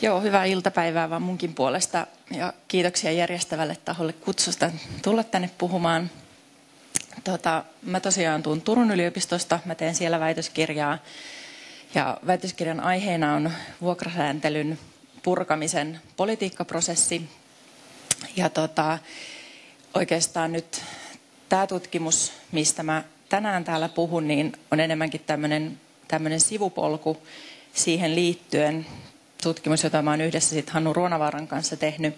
Joo, hyvää iltapäivää vaan munkin puolesta ja kiitoksia järjestävälle taholle kutsusta tulla tänne puhumaan. Mä tosiaan tuun Turun yliopistosta, mä teen siellä väitöskirjaa ja väitöskirjan aiheena on vuokrasääntelyn purkamisen politiikkaprosessi. Ja oikeastaan nyt tämä tutkimus, mistä mä tänään täällä puhun, niin on enemmänkin tämmöinen sivupolku siihen liittyen. Tutkimus, jota mä oon yhdessä Hannu Ruonavaaran kanssa tehnyt.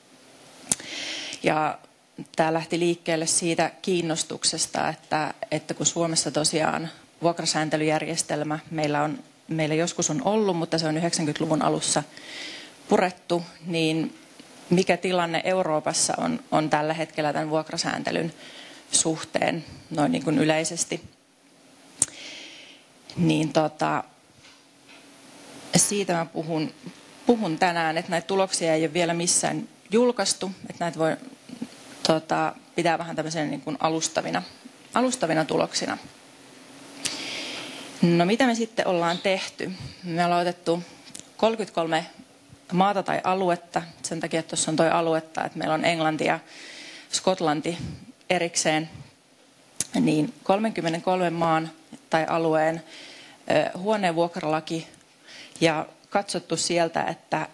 Ja tämä lähti liikkeelle siitä kiinnostuksesta, että kun Suomessa tosiaan vuokrasääntelyjärjestelmä meillä joskus on ollut, mutta se on 90-luvun alussa purettu, niin mikä tilanne Euroopassa on tällä hetkellä tämän vuokrasääntelyn suhteen noin niin kuin yleisesti. Niin siitä mä puhun tänään, että näitä tuloksia ei ole vielä missään julkaistu, että näitä voi pitää vähän tämmöisenä niin kuin alustavina tuloksina. No mitä me sitten ollaan tehty? Me ollaan otettu 33 maata tai aluetta, sen takia, että tuossa on toi aluetta, että meillä on Englanti ja Skotlanti erikseen, niin 33 maan tai alueen huoneenvuokralaki ja katsottu sieltä, että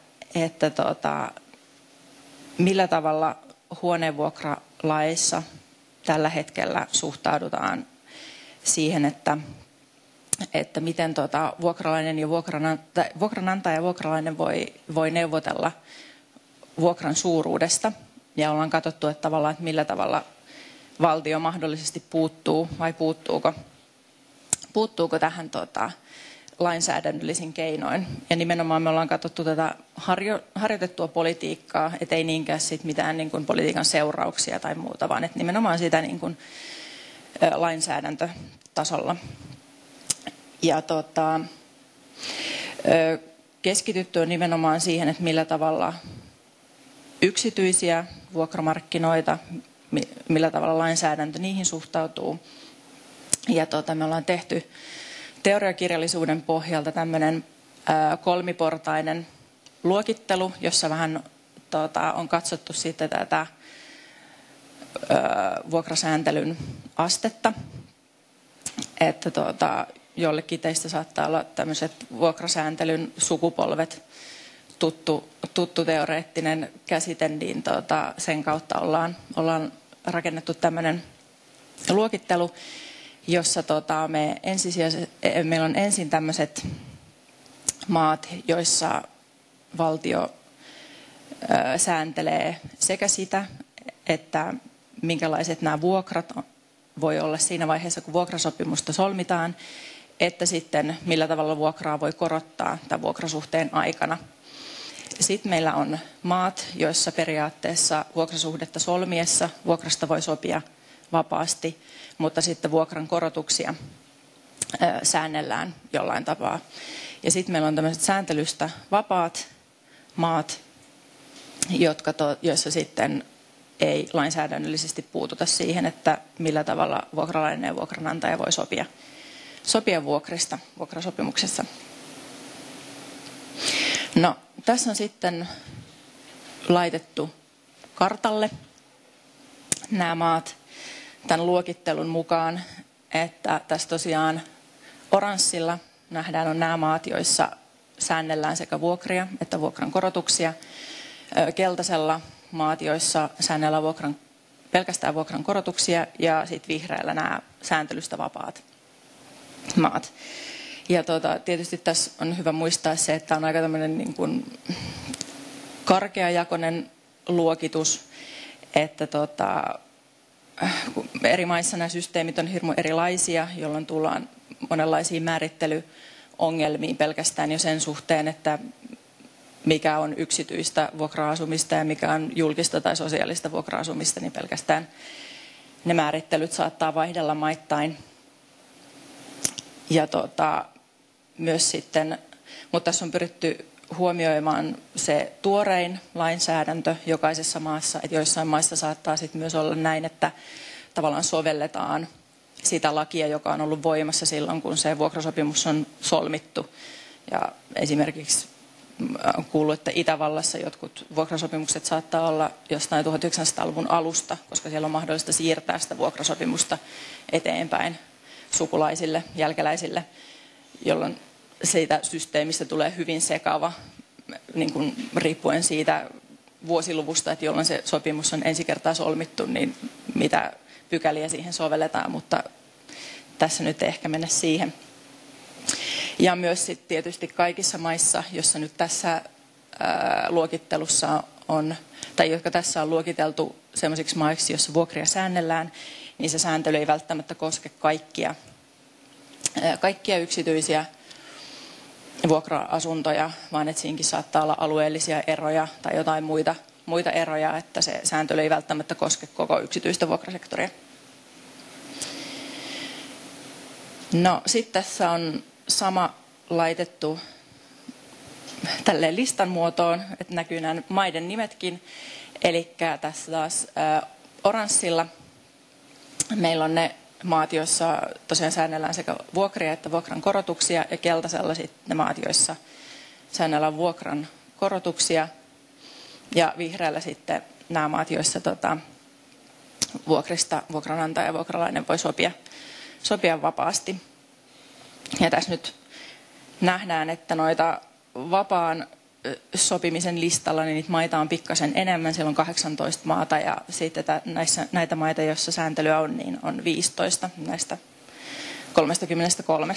millä tavalla huoneenvuokralaissa tällä hetkellä suhtaudutaan siihen, että miten vuokralainen ja vuokranantaja ja vuokralainen voi neuvotella vuokran suuruudesta. Ja ollaan katsottu, että millä tavalla valtio mahdollisesti puuttuu vai puuttuuko tähän lainsäädännöllisin keinoin. Ja nimenomaan me ollaan katsottu tätä harjoitettua politiikkaa, ettei niinkään sit mitään niin kuin politiikan seurauksia tai muuta, vaan että nimenomaan sitä niin kuin lainsäädäntötasolla. Ja keskitytty on nimenomaan siihen, että millä tavalla yksityisiä vuokramarkkinoita, millä tavalla lainsäädäntö niihin suhtautuu. Ja me ollaan tehty teoriakirjallisuuden pohjalta tämmöinen kolmiportainen luokittelu, jossa vähän on katsottu sitten tätä vuokrasääntelyn astetta. Että jollekin teistä saattaa olla tämmöiset vuokrasääntelyn sukupolvet tuttu teoreettinen käsite, niin sen kautta ollaan rakennettu tämmöinen luokittelu, jossa meillä on ensin tämmöiset maat, joissa valtio sääntelee sekä sitä, että minkälaiset nämä vuokrat voi olla siinä vaiheessa, kun vuokrasopimusta solmitaan, että sitten millä tavalla vuokraa voi korottaa tämän vuokrasuhteen aikana. Sitten meillä on maat, joissa periaatteessa vuokrasuhdetta solmiessa vuokrasta voi sopia vapaasti, mutta sitten vuokran korotuksia säännellään jollain tapaa. Ja sitten meillä on tämmöiset sääntelystä vapaat maat, joissa sitten ei lainsäädännöllisesti puututa siihen, että millä tavalla vuokralainen ja vuokranantaja voi sopia vuokrista vuokrasopimuksessa. No, tässä on sitten laitettu kartalle nämä maat tämän luokittelun mukaan, että tässä tosiaan oranssilla nähdään on nämä maat, joissa säännellään sekä vuokria että vuokran korotuksia. Keltaisella maat, joissa säännellään pelkästään vuokran korotuksia, ja sitten vihreällä nämä sääntelystä vapaat maat. Ja tietysti tässä on hyvä muistaa se, että on aika tämmöinen niin kuin karkeajakoinen luokitus, että eri maissa nämä systeemit on hirmu erilaisia, jolloin tullaan monenlaisiin määrittelyongelmiin pelkästään jo sen suhteen, että mikä on yksityistä vuokra-asumista ja mikä on julkista tai sosiaalista vuokra-asumista, niin pelkästään ne määrittelyt saattaa vaihdella maittain. Ja myös sitten, mutta tässä on pyritty huomioimaan se tuorein lainsäädäntö jokaisessa maassa, että joissain maissa saattaa sitten myös olla näin, että tavallaan sovelletaan sitä lakia, joka on ollut voimassa silloin, kun se vuokrasopimus on solmittu. Ja esimerkiksi on kuullut, että Itävallassa jotkut vuokrasopimukset saattaa olla jostain 1900-luvun alusta, koska siellä on mahdollista siirtää sitä vuokrasopimusta eteenpäin sukulaisille, jälkeläisille, jolloin siitä systeemistä tulee hyvin sekava, niin kuin riippuen siitä vuosiluvusta, että jolloin se sopimus on ensi kertaa solmittu, niin mitä pykäliä siihen sovelletaan, mutta tässä nyt ei ehkä mennä siihen. Ja myös sitten tietysti kaikissa maissa, jossa nyt tässä luokittelussa on, tai jotka tässä on luokiteltu sellaisiksi maiksi, jossa vuokria säännellään, niin se sääntely ei välttämättä koske kaikkia yksityisiä vuokra-asuntoja, vaan että siinäkin saattaa olla alueellisia eroja tai jotain muita eroja, että se sääntely ei välttämättä koske koko yksityistä vuokrasektoria. No sitten tässä on sama laitettu tälleen listan muotoon, että näkyy nämä maiden nimetkin. Eli tässä taas oranssilla meillä on ne maat, joissa tosiaan säännellään sekä vuokria että vuokran korotuksia, ja keltaisella sitten ne maat, joissa säännellään vuokran korotuksia, ja vihreällä sitten nämä maat, joissa vuokrista vuokranantaja ja vuokralainen voi sopia vapaasti. Ja tässä nyt nähdään, että noita vapaan sopimisen listalla, niin niitä maita on pikkasen enemmän. Siellä on 18 maata ja sitten näitä maita, joissa sääntelyä on, niin on 15 näistä 33.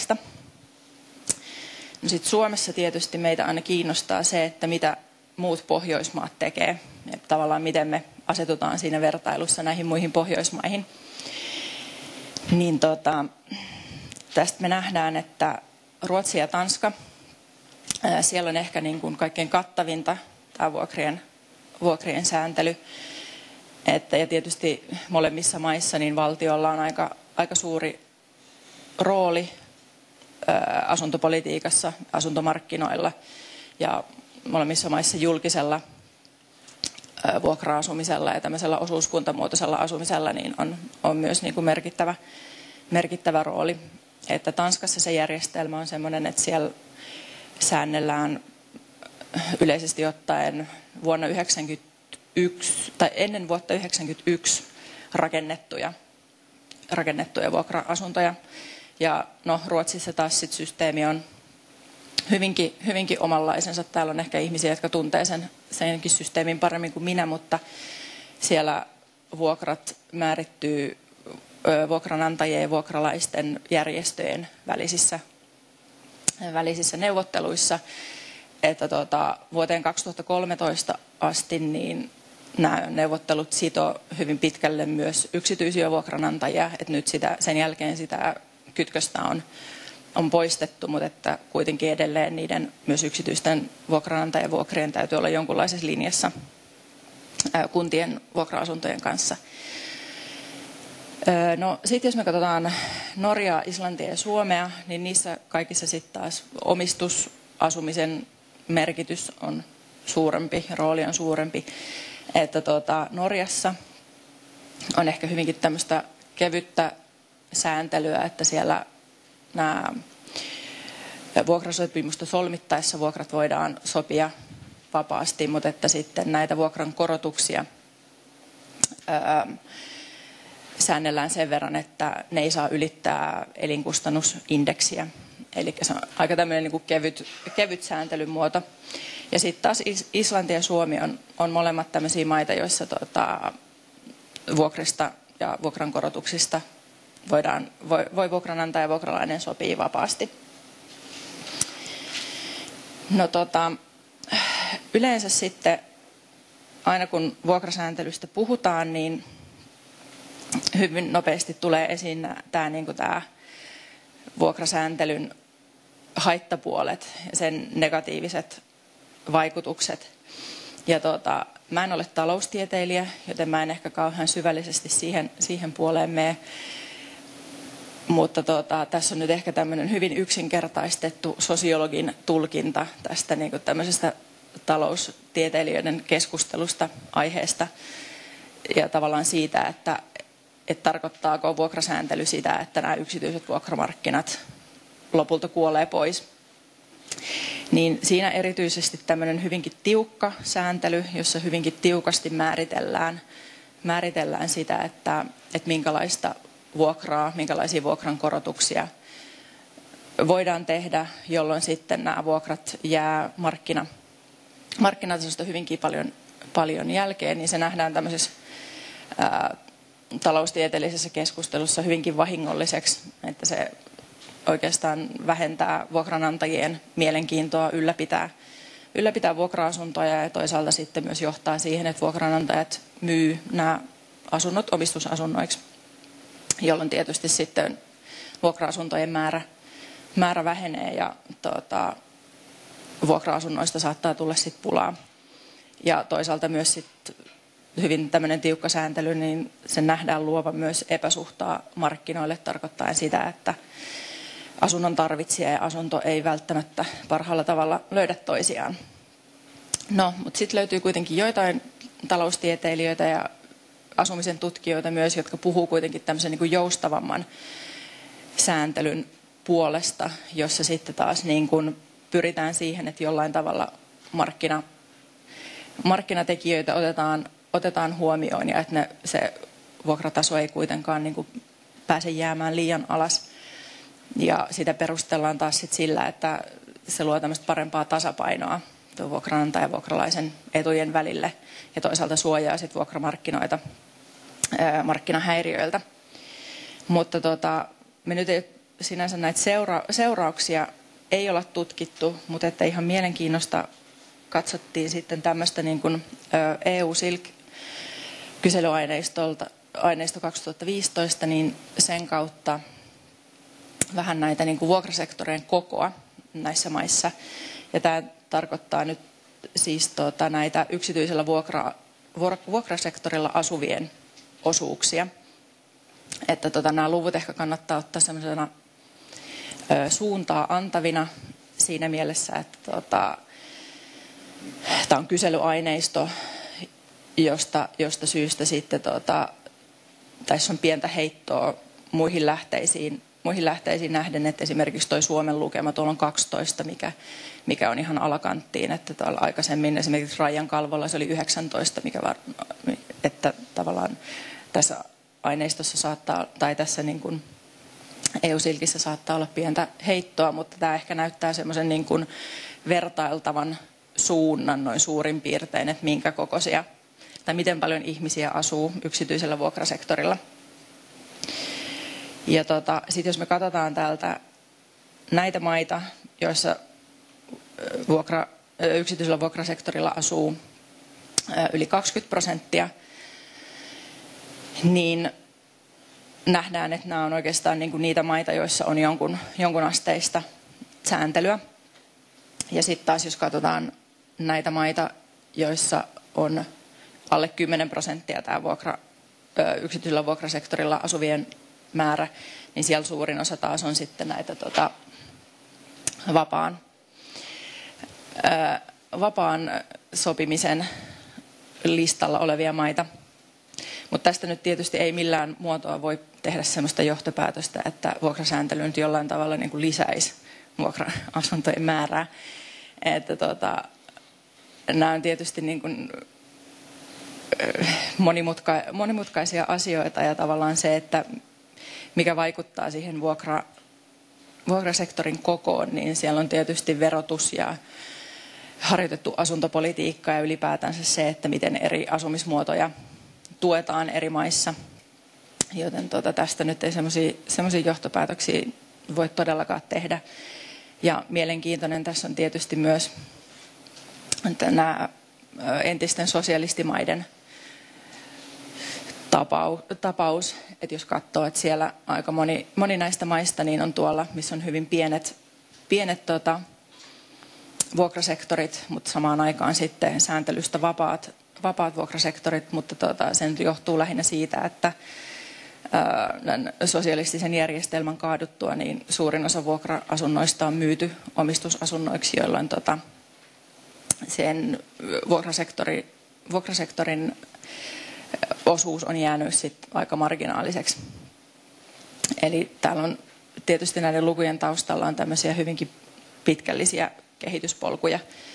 No sitten Suomessa tietysti meitä aina kiinnostaa se, että mitä muut Pohjoismaat tekee. Ja tavallaan miten me asetutaan siinä vertailussa näihin muihin Pohjoismaihin. Niin tästä me nähdään, että Ruotsi ja Tanska, siellä on ehkä niin kuin kaikkein kattavinta tämä vuokrien sääntely. Ja tietysti molemmissa maissa niin valtiolla on aika suuri rooli asuntopolitiikassa, asuntomarkkinoilla ja molemmissa maissa julkisella vuokra-asumisella ja tämmöisellä osuuskuntamuotoisella asumisella niin on myös niin kuin merkittävä rooli. Että Tanskassa se järjestelmä on sellainen, että siellä säännellään yleisesti ottaen vuonna 1991 tai ennen vuotta 1991 rakennettuja vuokra-asuntoja. Ja no, Ruotsissa taas sit systeemi on hyvinkin omanlaisensa. Täällä on ehkä ihmisiä, jotka tuntee senkin systeemin paremmin kuin minä, mutta siellä vuokrat määrittyy vuokranantajien ja vuokralaisten järjestöjen välisissä neuvotteluissa, että vuoteen 2013 asti niin nämä neuvottelut sitoo hyvin pitkälle myös yksityisiä vuokranantajia, että nyt sen jälkeen sitä kytköstä on poistettu, mutta että kuitenkin edelleen niiden myös yksityisten vuokranantajavuokrien täytyy olla jonkunlaisessa linjassa kuntien vuokra-asuntojen kanssa. No sitten jos me katsotaan Norjaa, Islantia ja Suomea, niin niissä kaikissa sitten taas omistusasumisen merkitys on suurempi, rooli on suurempi. Että Norjassa on ehkä hyvinkin tämmöistä kevyttä sääntelyä, että siellä nämä vuokrasopimusta solmittaessa vuokrat voidaan sopia vapaasti, mutta että sitten näitä vuokran korotuksia säännellään sen verran, että ne ei saa ylittää elinkustannusindeksiä. Eli se on aika tämmöinen niin kuin kevyt sääntelyn muoto. Ja sitten taas Islanti ja Suomi on molemmat tämmöisiä maita, joissa vuokrista ja vuokran korotuksista voi vuokranantaja ja vuokralainen sopii vapaasti. No yleensä sitten aina kun vuokrasääntelystä puhutaan, niin hyvin nopeasti tulee esiin tämä vuokrasääntelyn haittapuolet ja sen negatiiviset vaikutukset. Ja mä en ole taloustieteilijä, joten mä en ehkä kauhean syvällisesti siihen puoleen mene. Mutta tässä on nyt ehkä tämmöinen hyvin yksinkertaistettu sosiologin tulkinta tästä niin kuin tämmöisestä taloustieteilijöiden keskustelusta aiheesta ja tavallaan siitä, että tarkoittaako vuokrasääntely sitä, että nämä yksityiset vuokramarkkinat lopulta kuolee pois. Niin siinä erityisesti tämmöinen hyvinkin tiukka sääntely, jossa hyvinkin tiukasti määritellään sitä, että minkälaista vuokraa, minkälaisia vuokran korotuksia voidaan tehdä, jolloin sitten nämä vuokrat jää markkinatasosta hyvinkin paljon jälkeen, niin se nähdään tämmöisessä taloustieteellisessä keskustelussa hyvinkin vahingolliseksi, että se oikeastaan vähentää vuokranantajien mielenkiintoa ylläpitää vuokra-asuntoja ja toisaalta sitten myös johtaa siihen, että vuokranantajat myy nämä asunnot omistusasunnoiksi, jolloin tietysti sitten vuokra-asuntojen määrä vähenee ja vuokra-asunnoista saattaa tulla sitten pulaa. Ja toisaalta myös sitten hyvin tämmöinen tiukka sääntely, niin sen nähdään luovan myös epäsuhtaa markkinoille, tarkoittaen sitä, että asunnon tarvitsija ja asunto ei välttämättä parhaalla tavalla löydä toisiaan. No, mutta sitten löytyy kuitenkin joitain taloustieteilijöitä ja asumisen tutkijoita myös, jotka puhuu kuitenkin tämmöisen niin kuin joustavamman sääntelyn puolesta, jossa sitten taas niin kuin pyritään siihen, että jollain tavalla markkinatekijöitä otetaan huomioon ja että se vuokrataso ei kuitenkaan niin kuin pääse jäämään liian alas. Ja sitä perustellaan taas sit sillä, että se luo tämmöistä parempaa tasapainoa vuokranantajan ja vuokralaisen etujen välille ja toisaalta suojaa sit vuokramarkkinoita markkinahäiriöiltä. Mutta me nyt sinänsä näitä seurauksia ei olla tutkittu, mutta että ihan mielenkiinnosta katsottiin sitten tämmöistä niin kuin EU-SILK-kyselyaineisto 2015, niin sen kautta vähän näitä niin kuin vuokrasektorien kokoa näissä maissa. Ja tämä tarkoittaa nyt siis näitä yksityisellä vuokrasektorilla asuvien osuuksia. Että nämä luvut ehkä kannattaa ottaa sellaisena suuntaa antavina siinä mielessä, että tämä on kyselyaineisto, josta syystä sitten tässä on pientä heittoa muihin lähteisiin nähden, että esimerkiksi tuo Suomen lukema tuolla on 12, mikä on ihan alakanttiin, että aikaisemmin esimerkiksi Rajan kalvolla se oli 19, että tavallaan tässä aineistossa saattaa, tai tässä niin kuin EU-silkissä saattaa olla pientä heittoa, mutta tämä ehkä näyttää semmoisen niin kuin vertailtavan suunnan noin suurin piirtein, että minkä kokoisia tai miten paljon ihmisiä asuu yksityisellä vuokrasektorilla. Ja sitten jos me katsotaan täältä näitä maita, joissa yksityisellä vuokrasektorilla asuu yli 20%, niin nähdään, että nämä on oikeastaan niin kuin niitä maita, joissa on jonkun asteista sääntelyä. Ja sitten taas jos katsotaan näitä maita, joissa on alle 10% tämä yksityisellä vuokrasektorilla asuvien määrä, niin siellä suurin osa taas on sitten näitä vapaan sopimisen listalla olevia maita. Mutta tästä nyt tietysti ei millään muotoa voi tehdä sellaista johtopäätöstä, että vuokrasääntely nyt jollain tavalla niin kuin lisäisi vuokra-asuntojen määrää. Että nämä on tietysti niin kuin monimutkaisia asioita ja tavallaan se, että mikä vaikuttaa siihen vuokrasektorin kokoon, niin siellä on tietysti verotus ja harjoitettu asuntopolitiikka ja ylipäätänsä se, että miten eri asumismuotoja tuetaan eri maissa. Joten tästä nyt ei semmoisia johtopäätöksiä voi todellakaan tehdä. Ja mielenkiintoinen tässä on tietysti myös nämä entisten sosialistimaiden tapaus, että jos katsoo, että siellä aika moni näistä maista niin on tuolla, missä on hyvin pienet vuokrasektorit, mutta samaan aikaan sitten sääntelystä vapaat vuokrasektorit, mutta se nyt johtuu lähinnä siitä, että sosialistisen järjestelmän kaaduttua, niin suurin osa vuokra-asunnoista on myyty omistusasunnoiksi, jolloin sen vuokrasektorin osuus on jäänyt sit aika marginaaliseksi. Eli täällä on tietysti näiden lukujen taustalla on tämmöisiä hyvinkin pitkällisiä kehityspolkuja.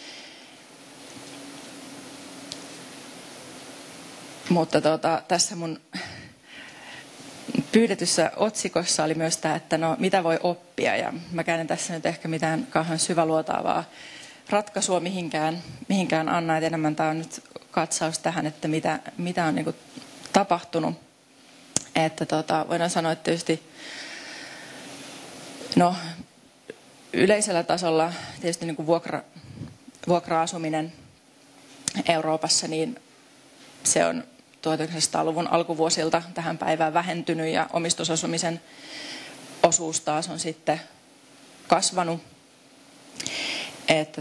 Mutta tässä mun pyydetyssä otsikossa oli myös tämä, että no mitä voi oppia, ja mä käännän tässä nyt ehkä mitään kauhean syväluotaavaa ratkaisua mihinkään anna, että enemmän tämä on nyt katsaus tähän, että mitä on niin kuin tapahtunut. Että voidaan sanoa, että tietysti no, yleisellä tasolla tietysti niin kuin vuokra-asuminen Euroopassa, niin se on 1900-luvun alkuvuosilta tähän päivään vähentynyt ja omistusasumisen osuus taas on sitten kasvanut. Että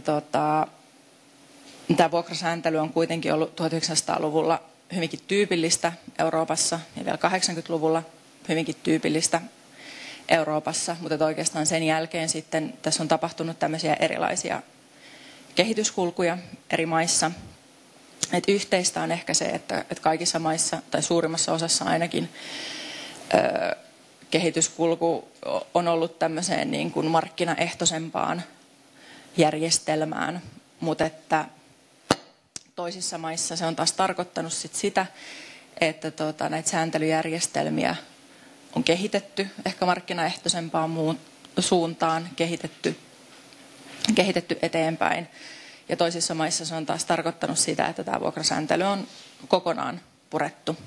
tämä vuokrasääntely on kuitenkin ollut 1900-luvulla hyvinkin tyypillistä Euroopassa ja vielä 80-luvulla hyvinkin tyypillistä Euroopassa, mutta oikeastaan sen jälkeen sitten tässä on tapahtunut tämmöisiä erilaisia kehityskulkuja eri maissa. Et yhteistä on ehkä se, että kaikissa maissa tai suurimmassa osassa ainakin kehityskulku on ollut tämmöiseen niin kuin markkinaehtoisempaan järjestelmään, mutta että toisissa maissa se on taas tarkoittanut sitä, että näitä sääntelyjärjestelmiä on kehitetty ehkä markkinaehtoisempaan suuntaan, kehitetty eteenpäin. Ja toisissa maissa se on taas tarkoittanut sitä, että tämä vuokrasääntely on kokonaan purettu.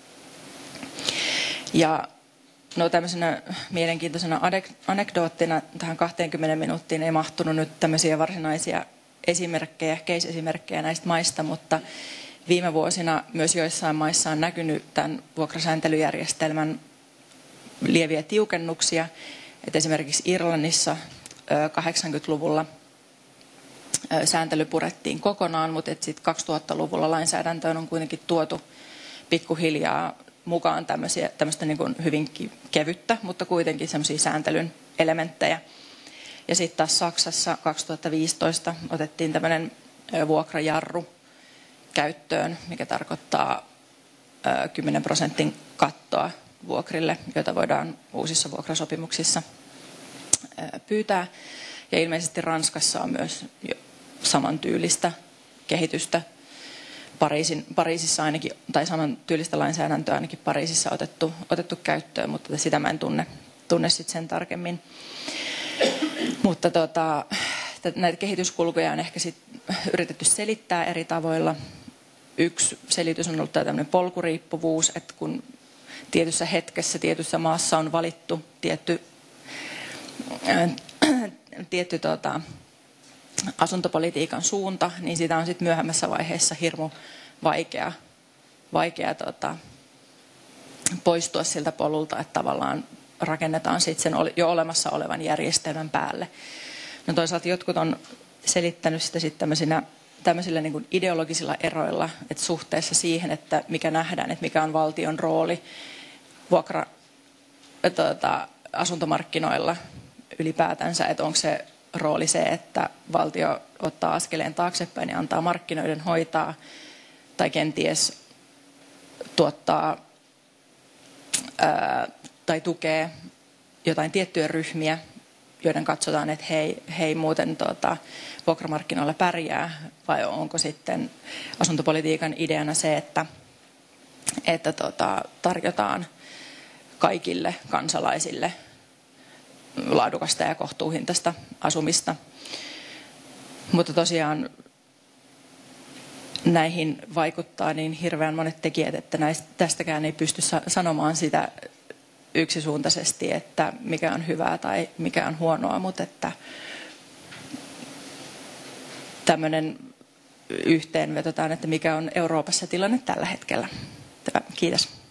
Ja no tämmöisenä mielenkiintoisena anekdoottina tähän 20 minuuttiin ei mahtunut nyt tämmöisiä varsinaisia esimerkkejä, case-esimerkkejä näistä maista, mutta viime vuosina myös joissain maissa on näkynyt tämän vuokrasääntelyjärjestelmän lieviä tiukennuksia. Et esimerkiksi Irlannissa 80-luvulla sääntely purettiin kokonaan, mutta sitten 2000-luvulla lainsäädäntöön on kuitenkin tuotu pikkuhiljaa mukaan tämmöistä niin kuin hyvin kevyttä, mutta kuitenkin semmoisia sääntelyn elementtejä. Ja sitten taas Saksassa 2015 otettiin tämmöinen vuokrajarru käyttöön, mikä tarkoittaa 10% kattoa vuokrille, joita voidaan uusissa vuokrasopimuksissa pyytää. Ja ilmeisesti Ranskassa on myös samantyylistä kehitystä. Pariisissa ainakin, tai samantyylistä lainsäädäntöä ainakin Pariisissa otettu käyttöön, mutta sitä mä en tunne sit sen tarkemmin. Mutta näitä kehityskulkuja on ehkä sit yritetty selittää eri tavoilla. Yksi selitys on ollut tämä tämmöinen polkuriippuvuus, että kun tietyssä hetkessä, tietyssä maassa on valittu tietty asuntopolitiikan suunta, niin sitä on sitten myöhemmässä vaiheessa hirmu vaikea poistua siltä polulta, että tavallaan rakennetaan sitten sen jo olemassa olevan järjestelmän päälle. No toisaalta jotkut on selittänyt sitä sitten tämmöisillä niin kuin ideologisilla eroilla, että suhteessa siihen, että mikä nähdään, että mikä on valtion rooli asuntomarkkinoilla ylipäätänsä, että onko se rooli se, että valtio ottaa askeleen taaksepäin ja antaa markkinoiden hoitaa, tai kenties tuottaa tai tukee jotain tiettyjä ryhmiä, joiden katsotaan, että hei muuten vuokramarkkinoilla pärjää, vai onko sitten asuntopolitiikan ideana se, että tarjotaan kaikille kansalaisille laadukasta ja kohtuuhintaista asumista. Mutta tosiaan näihin vaikuttaa niin hirveän monet tekijät, että tästäkään ei pysty sanomaan sitä yksisuuntaisesti, että mikä on hyvää tai mikä on huonoa, mutta että tämmöinen yhteenvetotaan, että mikä on Euroopassa tilanne tällä hetkellä. Kiitos.